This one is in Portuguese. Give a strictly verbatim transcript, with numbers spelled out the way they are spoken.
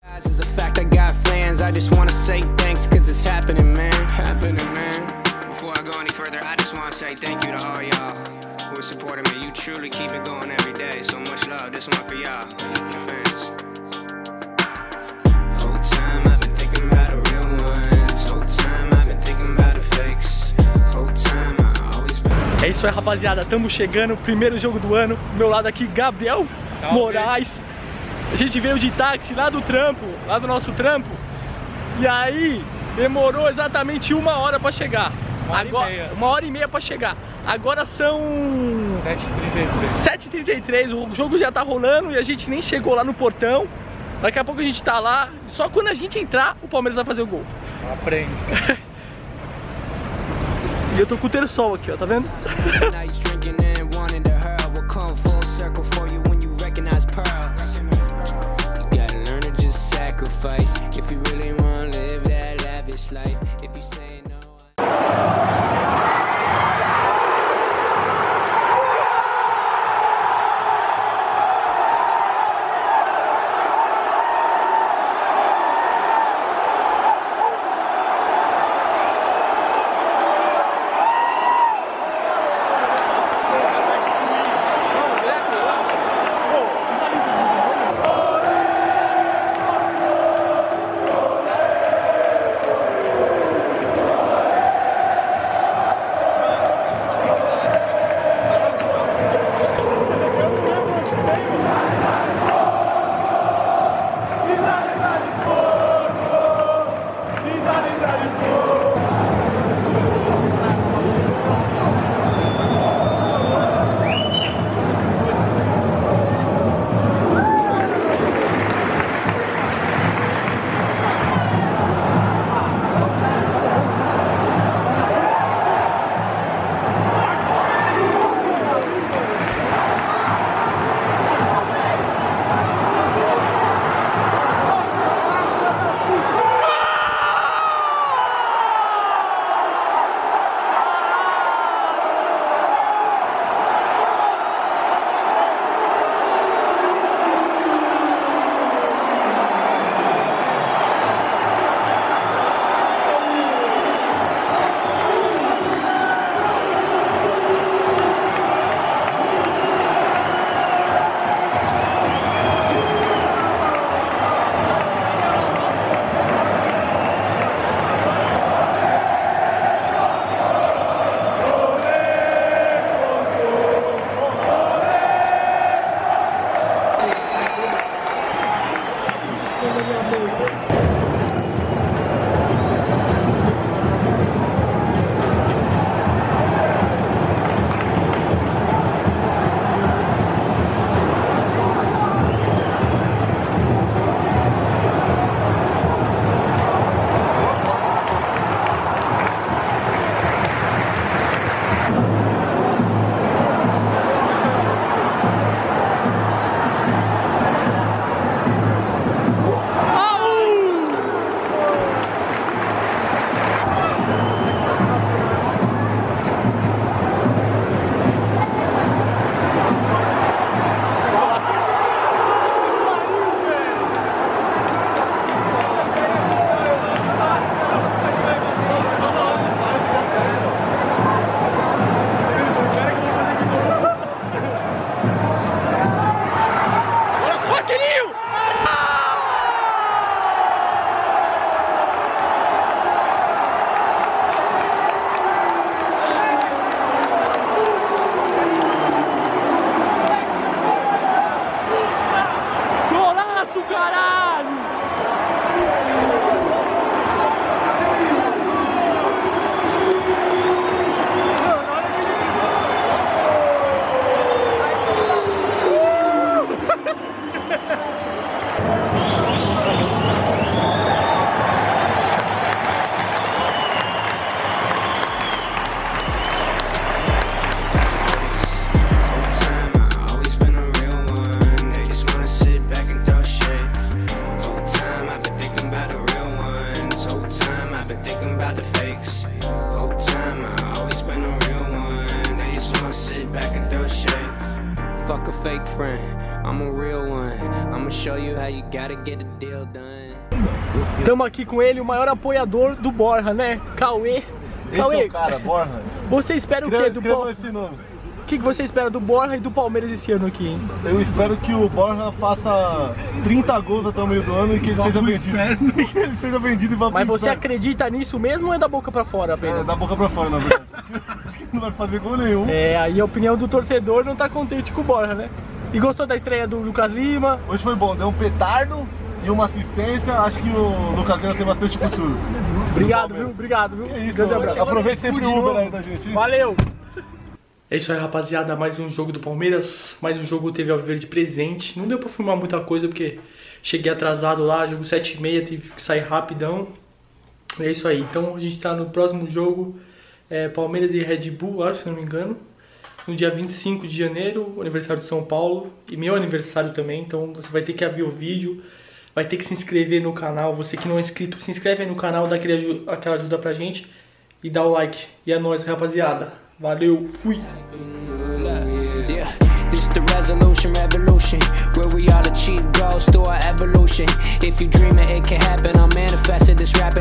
É isso aí, rapaziada, estamos chegando, primeiro jogo do ano. Do meu lado aqui, Gabriel Salve. Moraes. A gente veio de táxi lá do trampo, lá do nosso trampo. E aí, demorou exatamente uma hora pra chegar. Uma hora Agora, e meia. Uma hora e meia pra chegar. Agora são sete e trinta e trinta e três, o jogo já tá rolando e a gente nem chegou lá no portão. Daqui a pouco a gente tá lá, só quando a gente entrar, o Palmeiras vai fazer o gol. Aprende. E eu tô com o terçol aqui, ó, tá vendo? Estamos aqui com ele, o maior apoiador do Borja, né? Cauê. Esse Cauê, é o cara, Borja. Você espera o quê do Borja? Esse nome. O que, que você espera do Borja e do Palmeiras esse ano aqui, hein? Eu espero que o Borja faça trinta gols até o meio do ano e que ele seja vendido. E que ele seja vendido e vá pro Mas você inferno. acredita nisso mesmo ou é da boca pra fora apenas? É, da boca pra fora, na verdade. Acho que não vai fazer gol nenhum. É, aí a opinião do torcedor não tá contente com o Borja, né? E gostou da estreia do Lucas Lima? Hoje foi bom, deu um petardo e uma assistência. Acho que o Lucas Lima tem bastante futuro. Obrigado, viu? Obrigado, viu? Que isso, Grande abraço. aproveite sempre o Uber aí da gente. Valeu! É isso aí, rapaziada, mais um jogo do Palmeiras, mais um jogo teve Alviverde presente. Não deu pra filmar muita coisa porque cheguei atrasado lá, jogo sete e meia, tive que sair rapidão. É isso aí, então a gente tá no próximo jogo, é, Palmeiras e Red Bull, acho, se não me engano. No dia vinte e cinco de janeiro, aniversário de São Paulo e meu aniversário também, então você vai ter que abrir o vídeo, vai ter que se inscrever no canal. Você que não é inscrito, se inscreve aí no canal, dá aquele, aquela ajuda pra gente e dá o like. E é nóis, rapaziada. Valeu, fui! This the resolution, revolution, where we all achieve goals through our evolution.